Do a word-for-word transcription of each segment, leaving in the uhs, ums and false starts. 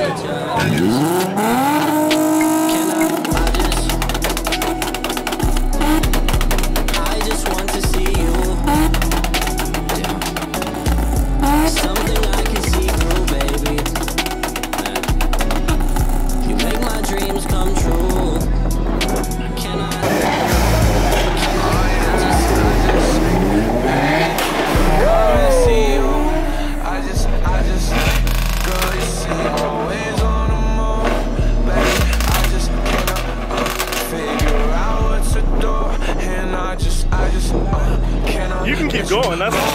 You can keep going, that's all.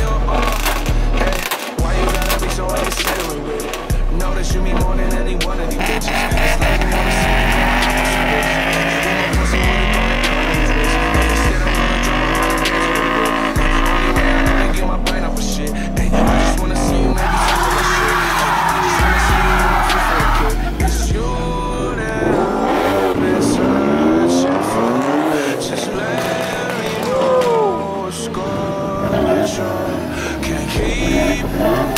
Why you gotta be so unconsiderate with it? Know that you mean more than any one of these bitches. It's like you wanna see me go out on switch. You want pussy when you throw it on these wrists. Instead I'm gonna drop a hundred bands with a whip. Only way I know to get my brain off of shit. Ay, I just wanna see you maybe some of that shit. I just wanna see you in my free for a kid. It's you that I've been searching for. Just let me know what's going on. Can't keep